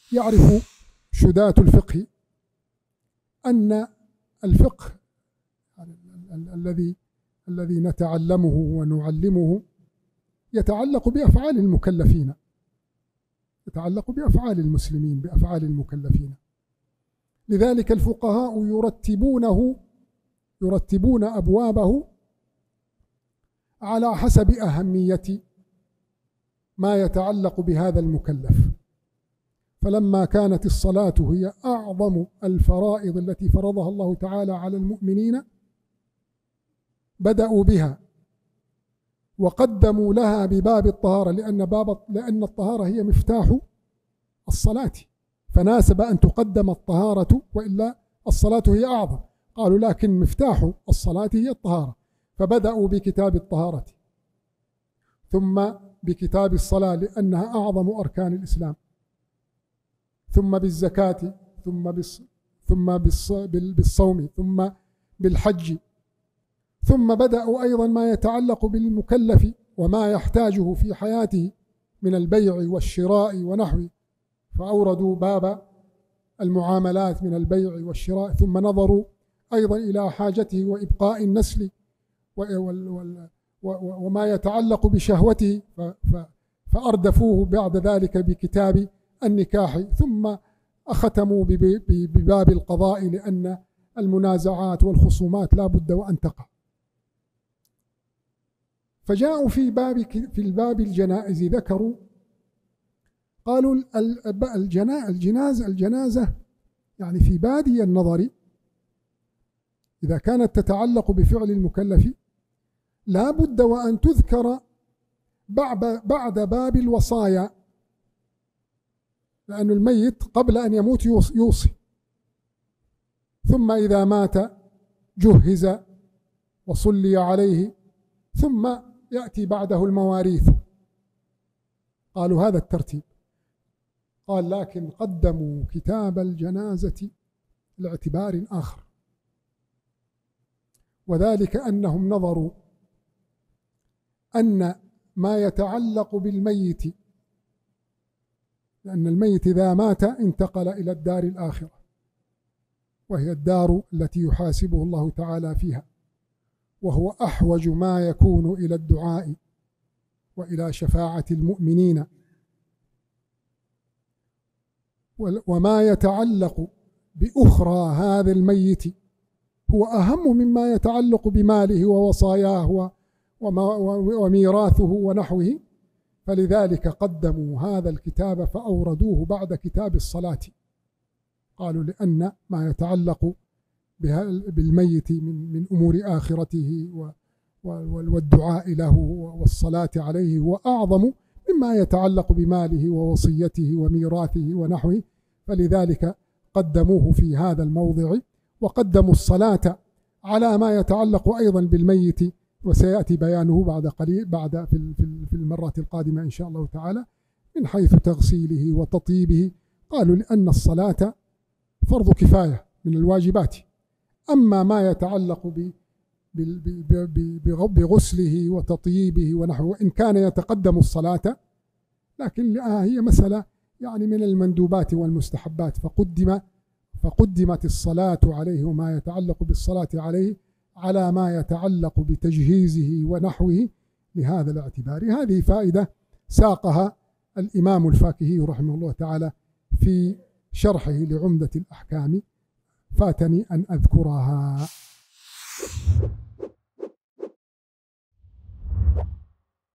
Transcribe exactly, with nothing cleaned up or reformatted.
يعرف شداة الفقه أن الفقه الذي الذي نتعلمه ونعلمه يتعلق بأفعال المكلفين، يتعلق بأفعال المسلمين، بأفعال المكلفين. لذلك الفقهاء يرتبونه يرتبون أبوابه على حسب أهمية ما يتعلق بهذا المكلف. فلما كانت الصلاة هي أعظم الفرائض التي فرضها الله تعالى على المؤمنين بدأوا بها وقدموا لها بباب الطهارة، لأن باب لأن الطهارة هي مفتاح الصلاة، فناسب أن تقدم الطهارة، وإلا الصلاة هي أعظم. قالوا لكن مفتاح الصلاة هي الطهارة، فبدأوا بكتاب الطهارة ثم بكتاب الصلاة لأنها أعظم أركان الإسلام، ثم بالزكاة، ثم بالص... ثم بالص... بالصوم، ثم بالحج، ثم بدأوا أيضا ما يتعلق بالمكلف وما يحتاجه في حياته من البيع والشراء ونحوه، فأوردوا باب المعاملات من البيع والشراء، ثم نظروا أيضا إلى حاجته وإبقاء النسل وما يتعلق بشهوته، فأردفوه بعد ذلك بكتاب النكاح، ثم أختموا بباب القضاء لأن المنازعات والخصومات لا بد وأن تقع. فجاءوا في باب في الباب الجنائز ذكروا قالوا الجنازة الجنازة يعني في بادي النظر إذا كانت تتعلق بفعل المكلف لا بد وأن تذكر بعد باب الوصايا، لأن الميت قبل أن يموت يوصي، ثم إذا مات جهز وصلي عليه، ثم يأتي بعده المواريث. قالوا هذا الترتيب. قال لكن قدموا كتاب الجنازة لاعتبار آخر، وذلك أنهم نظروا أن ما يتعلق بالميت، لأن الميت إذا مات انتقل إلى الدار الآخرة، وهي الدار التي يحاسبه الله تعالى فيها، وهو أحوج ما يكون إلى الدعاء وإلى شفاعة المؤمنين. وما يتعلق بأخرى هذا الميت هو أهم مما يتعلق بماله ووصاياه وميراثه ونحوه، فلذلك قدموا هذا الكتاب فأوردوه بعد كتاب الصلاة. قالوا لأن ما يتعلق بالميت من من أمور آخرته والدعاء له والصلاة عليه هو أعظم مما يتعلق بماله ووصيته وميراثه ونحوه، فلذلك قدموه في هذا الموضع، وقدموا الصلاة على ما يتعلق أيضا بالميت، وسيأتي بيانه بعد قليل بعد في في المرة القادمة إن شاء الله تعالى من حيث تغسيله وتطيبه. قالوا لأن الصلاة فرض كفاية من الواجبات، أما ما يتعلق بغسله وتطييبه ونحوه إن كان يتقدم الصلاة، لكن هي مسألة يعني من المندوبات والمستحبات، فقدم فقدمت الصلاة عليه وما يتعلق بالصلاة عليه على ما يتعلق بتجهيزه ونحوه لهذا الاعتبار. هذه فائدة ساقها الإمام الفاكهي رحمه الله تعالى في شرحه لعمدة الأحكام، فاتني أن أذكرها.